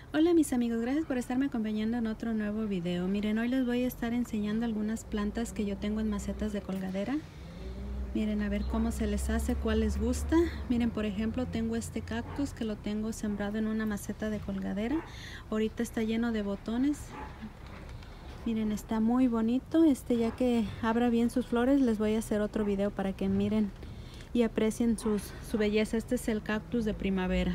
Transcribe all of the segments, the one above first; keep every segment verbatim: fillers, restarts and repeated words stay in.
Hola mis amigos, gracias por estarme acompañando en otro nuevo video. Miren, hoy les voy a estar enseñando algunas plantas que yo tengo en macetas de colgadera. Miren, a ver cómo se les hace, cuál les gusta. Miren, por ejemplo, tengo este cactus que lo tengo sembrado en una maceta de colgadera. Ahorita está lleno de botones. Miren, está muy bonito. Este, ya que abra bien sus flores, les voy a hacer otro video para que miren y aprecien sus, su belleza. Este es el cactus de primavera.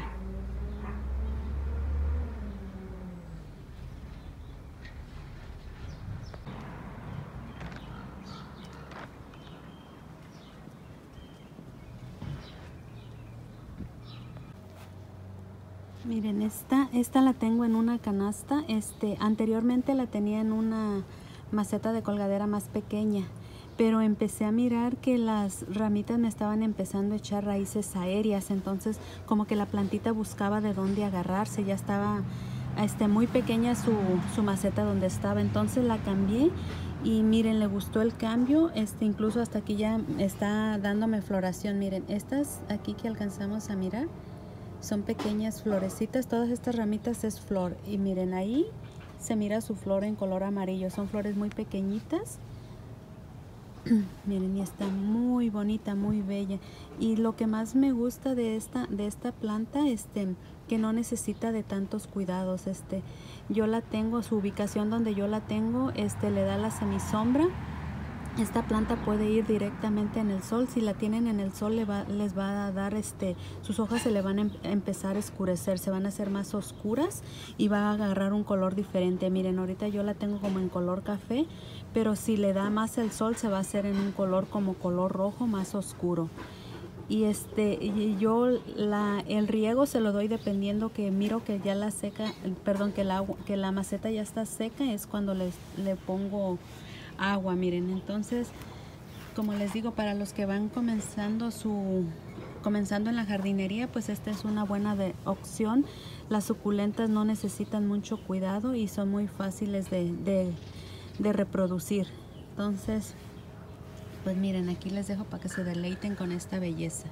Miren, esta, esta la tengo en una canasta. Este, anteriormente la tenía en una maceta de colgadera más pequeña, pero empecé a mirar que las ramitas me estaban empezando a echar raíces aéreas, entonces como que la plantita buscaba de dónde agarrarse. Ya estaba este, muy pequeña su, su maceta donde estaba, entonces la cambié y miren, le gustó el cambio. Este, incluso hasta aquí ya está dándome floración. Miren, estas aquí que alcanzamos a mirar son pequeñas florecitas. Todas estas ramitas es flor y miren, ahí se mira su flor en color amarillo. Son flores muy pequeñitas. Miren, y está muy bonita, muy bella. Y lo que más me gusta de esta de esta planta, este, que no necesita de tantos cuidados. Este, yo la tengo, su ubicación donde yo la tengo, este, le da la semisombra. Esta planta puede ir directamente en el sol. Si la tienen en el sol, le va, les va a dar, este, sus hojas se le van a em empezar a oscurecer, se van a hacer más oscuras y va a agarrar un color diferente. Miren, ahorita yo la tengo como en color café, pero si le da más el sol, se va a hacer en un color como color rojo, más oscuro. Y este, y yo la, el riego se lo doy dependiendo que miro que ya la seca, perdón, que la, que la maceta ya está seca, es cuando le, le pongo agua. Miren, entonces, como les digo, para los que van comenzando su comenzando en la jardinería, pues esta es una buena de opción. Las suculentas no necesitan mucho cuidado y son muy fáciles de, de, de reproducir. Entonces, pues miren, aquí les dejo para que se deleiten con esta belleza.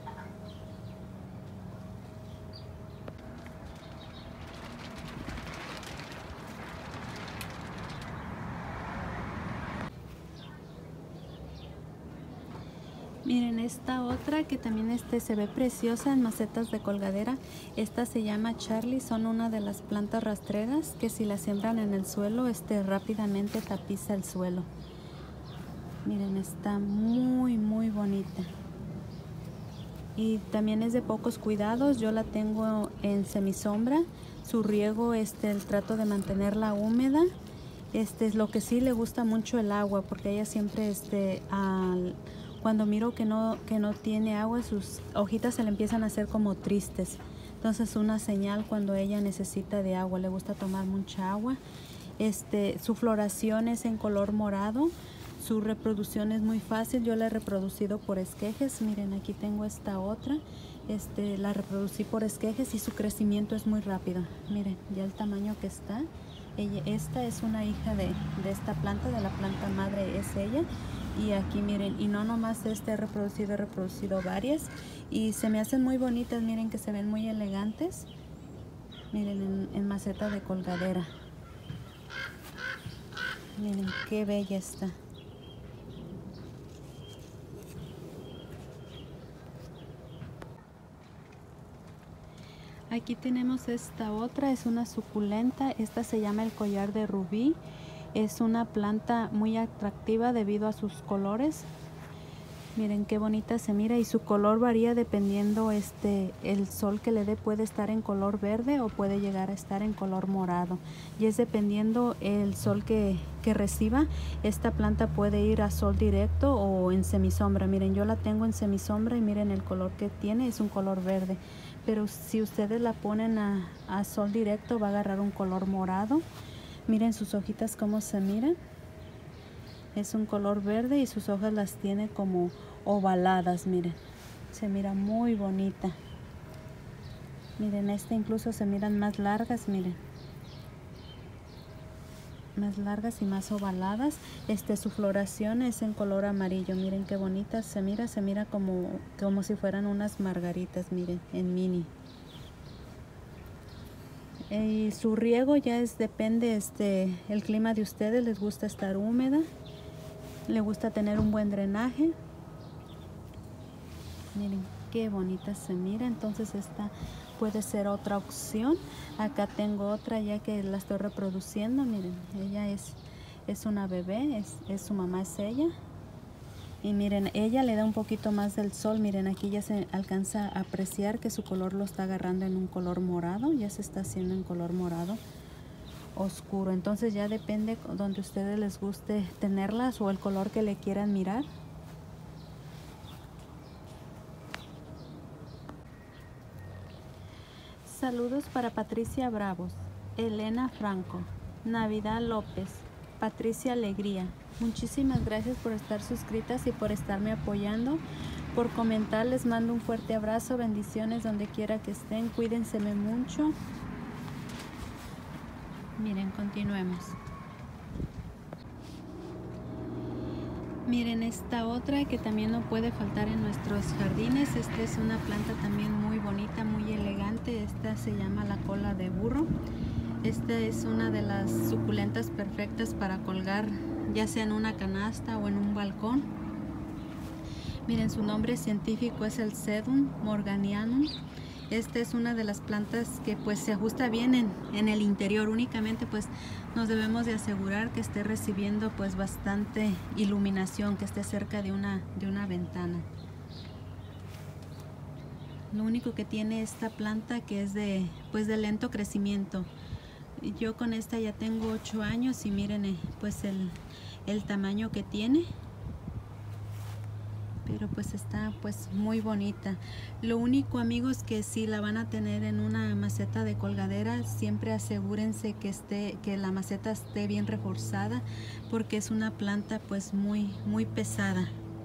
Miren, esta otra que también este se ve preciosa en macetas de colgadera. Esta se llama Charlie. Son una de las plantas rastreras que si la siembran en el suelo, este rápidamente tapiza el suelo. Miren, está muy muy bonita. Y también es de pocos cuidados. Yo la tengo en semisombra. Su riego, este, el trato de mantenerla húmeda. Este es lo que sí le gusta mucho el agua, porque ella siempre, este, al, cuando miro que no, que no tiene agua, sus hojitas se le empiezan a hacer como tristes. Entonces una señal cuando ella necesita de agua, le gusta tomar mucha agua. Este, su floración es en color morado. Su reproducción es muy fácil. Yo la he reproducido por esquejes. Miren, aquí tengo esta otra. Este, la reproducí por esquejes y su crecimiento es muy rápido. Miren, ya el tamaño que está. Ella, esta es una hija de, de esta planta, de la planta madre es ella. Y aquí miren, y no nomás este he reproducido, he reproducido varias. Y se me hacen muy bonitas, miren que se ven muy elegantes. Miren, en, en maceta de colgadera. Miren qué bella está. Aquí tenemos esta otra, es una suculenta. Esta se llama el collar de rubí. Es una planta muy atractiva debido a sus colores. Miren qué bonita se mira y su color varía dependiendo este el sol que le dé. Puede estar en color verde o puede llegar a estar en color morado, y es dependiendo el sol que, que reciba. Esta planta puede ir a sol directo o en semisombra. Miren, yo la tengo en semisombra y miren el color que tiene, es un color verde, pero si ustedes la ponen a, a sol directo va a agarrar un color morado. Miren sus hojitas cómo se miran. Es un color verde y sus hojas las tiene como ovaladas. Miren, se mira muy bonita. Miren, esta incluso se miran más largas. Miren, más largas y más ovaladas. Este, su floración es en color amarillo. Miren qué bonita se mira. Se mira como, como si fueran unas margaritas. Miren, en mini. Y su riego ya es depende este el clima de ustedes. Les gusta estar húmeda, le gusta tener un buen drenaje. Miren qué bonita se mira. Entonces esta puede ser otra opción. Acá tengo otra ya que la estoy reproduciendo. Miren, ella es es una bebé, es, es su mamá, es ella. Y miren, ella le da un poquito más del sol. Miren, aquí ya se alcanza a apreciar que su color lo está agarrando en un color morado. Ya se está haciendo en color morado oscuro. Entonces ya depende donde a ustedes les guste tenerlas o el color que le quieran mirar. Saludos para Patricia Bravos, Elena Franco, Navidad López, Patricia Alegría. Muchísimas gracias por estar suscritas y por estarme apoyando, por comentar. Les mando un fuerte abrazo, bendiciones donde quiera que estén, cuídense mucho. Miren, continuemos. Miren esta otra que también no puede faltar en nuestros jardines. Esta es una planta también muy bonita, muy elegante. Esta se llama la cola de burro. Esta es una de las suculentas perfectas para colgar, ya sea en una canasta o en un balcón. Miren, su nombre científico es el Sedum morganianum. Esta es una de las plantas que pues se ajusta bien en, en el interior. Únicamente pues nos debemos de asegurar que esté recibiendo pues bastante iluminación, que esté cerca de una, de una ventana. Lo único que tiene esta planta que es de pues de lento crecimiento. Yo con esta ya tengo ocho años y miren pues el, el tamaño que tiene. Pero pues está pues muy bonita. Lo único, amigos, que si la van a tener en una maceta de colgadera, siempre asegúrense que esté que la maceta esté bien reforzada, porque es una planta pues muy muy pesada.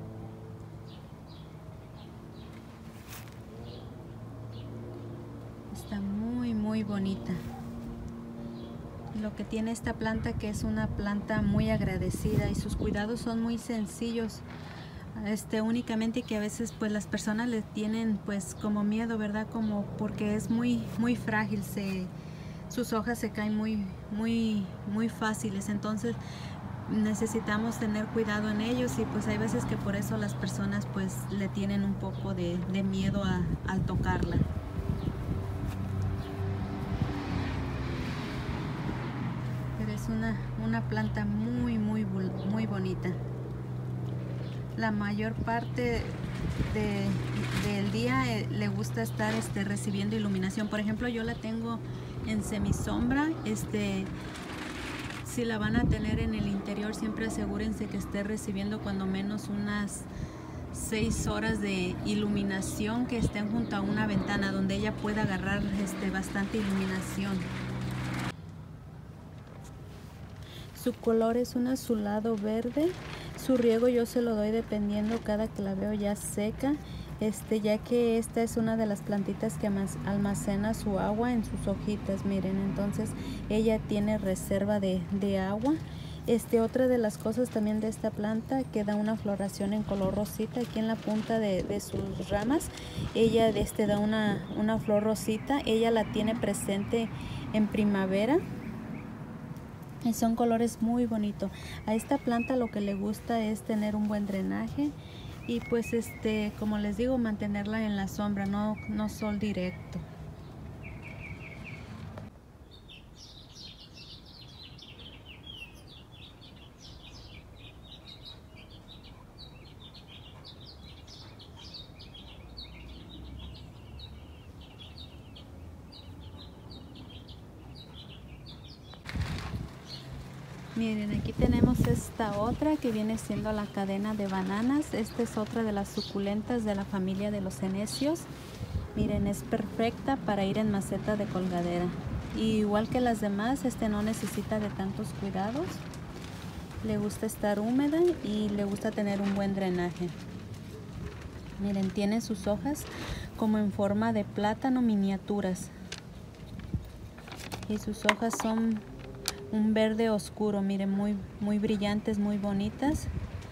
Está muy muy bonita. Lo que tiene esta planta que es una planta muy agradecida y sus cuidados son muy sencillos. Este, únicamente que a veces pues las personas le tienen pues como miedo, ¿verdad? Como porque es muy muy frágil, se, sus hojas se caen muy muy muy fáciles, entonces necesitamos tener cuidado en ellos y pues hay veces que por eso las personas pues le tienen un poco de, de miedo a, al tocarla. Pero es una, una planta muy muy muy bonita. La mayor parte de, del día eh, le gusta estar este, recibiendo iluminación. Por ejemplo, yo la tengo en semisombra. Este, si la van a tener en el interior, siempre asegúrense que esté recibiendo cuando menos unas seis horas de iluminación, que estén junto a una ventana donde ella pueda agarrar este, bastante iluminación. Su color es un azulado verde. Su riego yo se lo doy dependiendo cada que la veo ya seca, este, ya que esta es una de las plantitas que almacena su agua en sus hojitas. Miren, entonces ella tiene reserva de, de agua. Este, otra de las cosas también de esta planta, que da una floración en color rosita aquí en la punta de, de sus ramas. Ella este, da una, una flor rosita. Ella la tiene presente en primavera. Y son colores muy bonitos. A esta planta lo que le gusta es tener un buen drenaje y pues este, como les digo, mantenerla en la sombra, no, no sol directo. Miren, aquí tenemos esta otra que viene siendo la cadena de bananas. Esta es otra de las suculentas de la familia de los senecios. Miren, es perfecta para ir en maceta de colgadera. Y igual que las demás, este no necesita de tantos cuidados. Le gusta estar húmeda y le gusta tener un buen drenaje. Miren, tiene sus hojas como en forma de plátano miniaturas. Y sus hojas son un verde oscuro, miren, muy, muy brillantes, muy bonitas.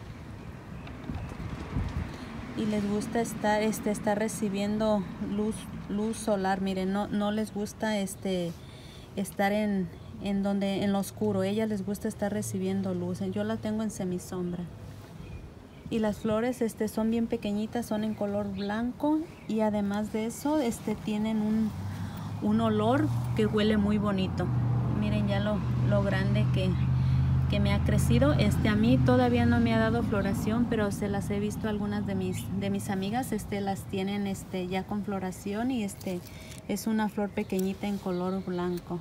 Y les gusta estar, este, estar recibiendo luz, luz solar. Miren, no, no les gusta este, estar en, en donde en lo oscuro. A ellas les gusta estar recibiendo luz. Yo la tengo en semisombra. Y las flores este, son bien pequeñitas, son en color blanco y además de eso este, tienen un, un olor que huele muy bonito. Miren ya lo, lo grande que, que me ha crecido. Este, a mí todavía no me ha dado floración, pero se las he visto algunas de mis, de mis amigas, este, las tienen este, ya con floración y este, es una flor pequeñita en color blanco.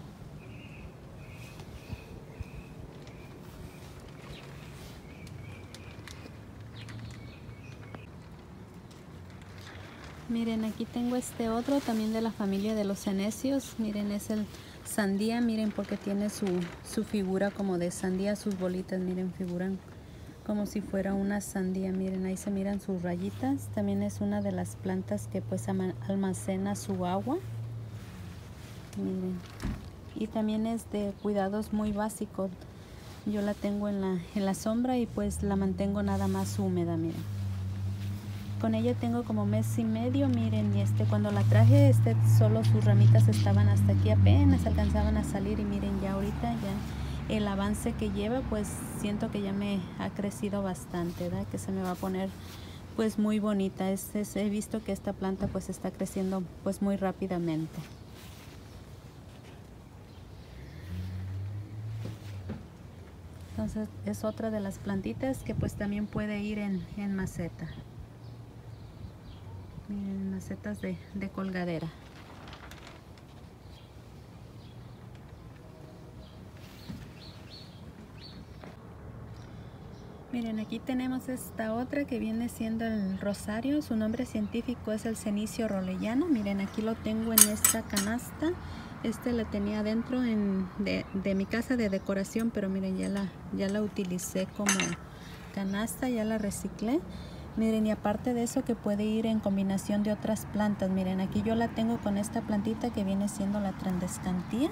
Miren, aquí tengo este otro también de la familia de los senecios. Miren, es el sandía. Miren, porque tiene su, su figura como de sandía. Sus bolitas, miren, figuran como si fuera una sandía. Miren, ahí se miran sus rayitas. También es una de las plantas que pues almacena su agua. Miren. Y también es de cuidados muy básicos. Yo la tengo en la, en la sombra y pues la mantengo nada más húmeda, miren. Con ella tengo como mes y medio, miren, y este cuando la traje, este solo sus ramitas estaban hasta aquí, apenas alcanzaban a salir y miren ya ahorita ya el avance que lleva, pues siento que ya me ha crecido bastante, ¿verdad? Que se me va a poner pues muy bonita. Es, es, he visto que esta planta pues está creciendo pues muy rápidamente. Entonces es otra de las plantitas que pues también puede ir en, en maceta. Miren, macetas de, de colgadera. Miren, aquí tenemos esta otra que viene siendo el rosario. Su nombre científico es el cenicio roleyano. Miren, aquí lo tengo en esta canasta. Este la tenía adentro en, de, de mi casa de decoración, pero miren, ya la, ya la utilicé como canasta, ya la reciclé. Miren, y aparte de eso que puede ir en combinación de otras plantas. Miren, aquí yo la tengo con esta plantita que viene siendo la Transdescantía.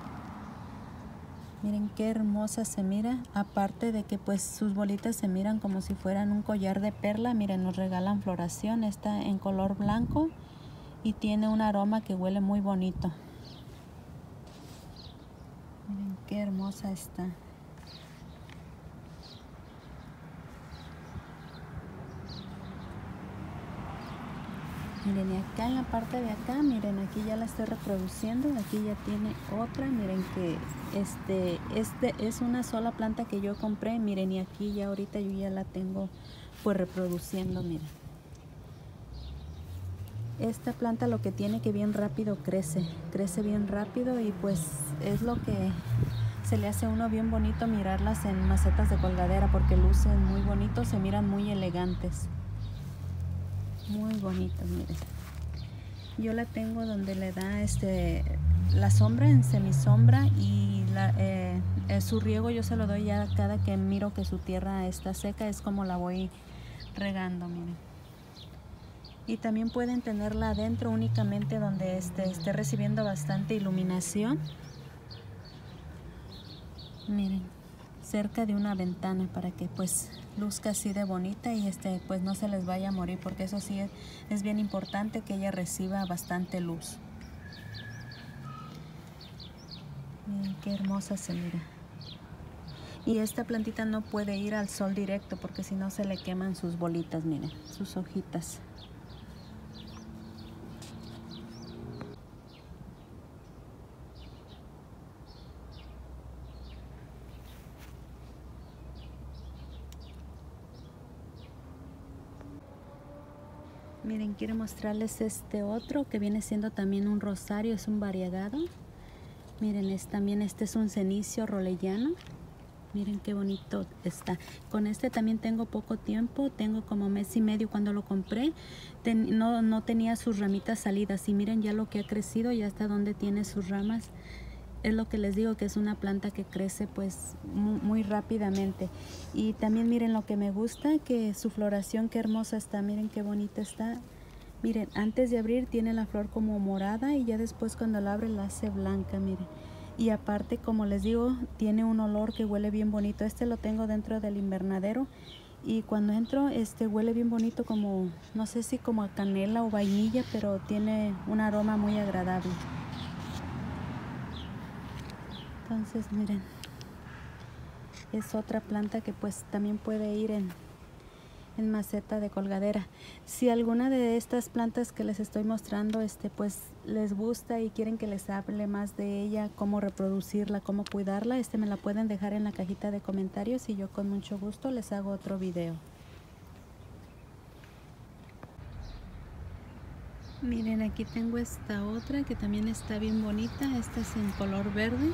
Miren qué hermosa se mira. Aparte de que pues sus bolitas se miran como si fueran un collar de perla. Miren, nos regalan floración. Está en color blanco y tiene un aroma que huele muy bonito. Miren qué hermosa está. Miren, y acá en la parte de acá, miren, aquí ya la estoy reproduciendo. Aquí ya tiene otra. Miren que este, este es una sola planta que yo compré. Miren, y aquí ya ahorita yo ya la tengo pues reproduciendo, miren. Esta planta lo que tiene que bien rápido crece. Crece bien rápido y pues es lo que se le hace a uno bien bonito mirarlas en macetas de colgadera porque lucen muy bonitos, se miran muy elegantes. Muy bonitas, miren. Yo la tengo donde le da este la sombra en semisombra y la, eh, eh, su riego yo se lo doy ya cada que miro que su tierra está seca, es como la voy regando, miren. Y también pueden tenerla adentro únicamente donde este, esté recibiendo bastante iluminación. Miren, cerca de una ventana para que pues luzca así de bonita y este pues no se les vaya a morir, porque eso sí es, es bien importante que ella reciba bastante luz. Miren qué hermosa se mira. Y esta plantita no puede ir al sol directo porque si no se le queman sus bolitas, miren, sus hojitas. Miren, quiero mostrarles este otro que viene siendo también un rosario, es un variegado. Miren, es, también este es un cenicio roleyano. Miren qué bonito está. Con este también tengo poco tiempo, tengo como mes y medio cuando lo compré. Ten, no, no tenía sus ramitas salidas y miren ya lo que ha crecido, ya hasta donde tiene sus ramas. Es lo que les digo, que es una planta que crece pues muy, muy rápidamente. Y también miren lo que me gusta, que su floración qué hermosa está, miren qué bonita está. Miren, antes de abrir tiene la flor como morada y ya después cuando la abre la hace blanca, miren. Y aparte, como les digo, tiene un olor que huele bien bonito. Este lo tengo dentro del invernadero y cuando entro este huele bien bonito, como no sé si como a canela o vainilla, pero tiene un aroma muy agradable. Entonces miren, es otra planta que pues también puede ir en, en maceta de colgadera. Si alguna de estas plantas que les estoy mostrando este pues les gusta y quieren que les hable más de ella, cómo reproducirla, cómo cuidarla, este me la pueden dejar en la cajita de comentarios y yo con mucho gusto les hago otro video. Miren, aquí tengo esta otra que también está bien bonita. Esta es en color verde.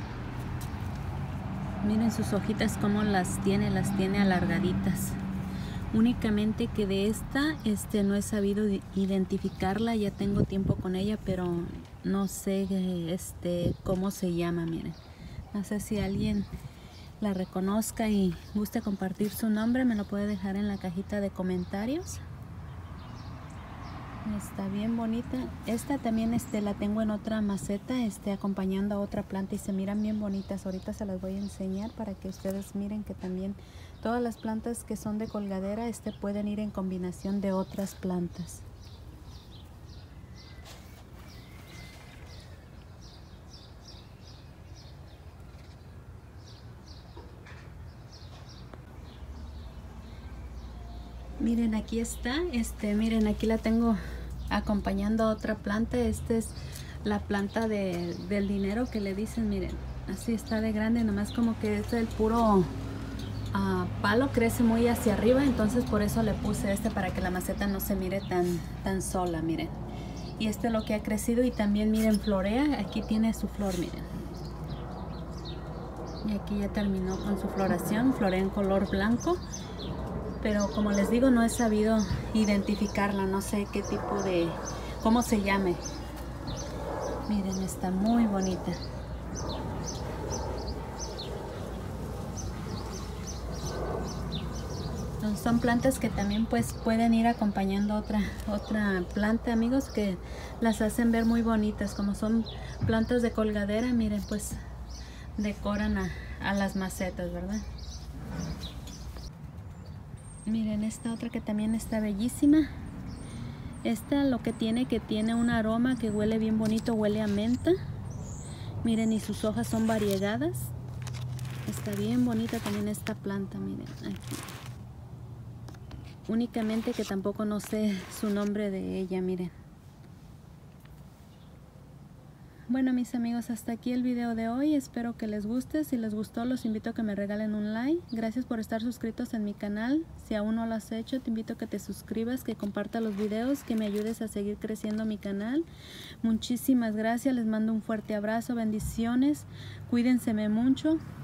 Miren sus hojitas como las tiene, las tiene alargaditas. Únicamente que de esta este, no he sabido identificarla. Ya tengo tiempo con ella, pero no sé este, cómo se llama. Miren, no sé si alguien la reconozca y guste compartir su nombre, me lo puede dejar en la cajita de comentarios. Está bien bonita. Esta también este, la tengo en otra maceta este, acompañando a otra planta y se miran bien bonitas. Ahorita se las voy a enseñar para que ustedes miren que también todas las plantas que son de colgadera este, pueden ir en combinación de otras plantas. Miren, aquí está, este, miren, aquí la tengo acompañando a otra planta. Esta es la planta de, del dinero que le dicen, miren, así está de grande, nomás como que es el puro uh, palo, crece muy hacia arriba, entonces por eso le puse este para que la maceta no se mire tan, tan sola, miren. Y este es lo que ha crecido y también miren, florea, aquí tiene su flor, miren. Y aquí ya terminó con su floración, florea en color blanco. Pero como les digo, no he sabido identificarla, no sé qué tipo de, cómo se llame. Miren, está muy bonita. Son plantas que también pues pueden ir acompañando otra, otra planta, amigos, que las hacen ver muy bonitas. Como son plantas de colgadera, miren, pues decoran a, a las macetas, ¿verdad? Miren esta otra que también está bellísima. Esta lo que tiene que tiene un aroma que huele bien bonito, huele a menta. Miren, y sus hojas son variegadas. Está bien bonita también esta planta, miren aquí. Únicamente que tampoco no sé su nombre de ella, miren. Bueno, mis amigos, hasta aquí el video de hoy. Espero que les guste. Si les gustó, los invito a que me regalen un like. Gracias por estar suscritos en mi canal. Si aún no lo has hecho, te invito a que te suscribas, que compartas los videos, que me ayudes a seguir creciendo mi canal. Muchísimas gracias. Les mando un fuerte abrazo. Bendiciones. Cuídense mucho.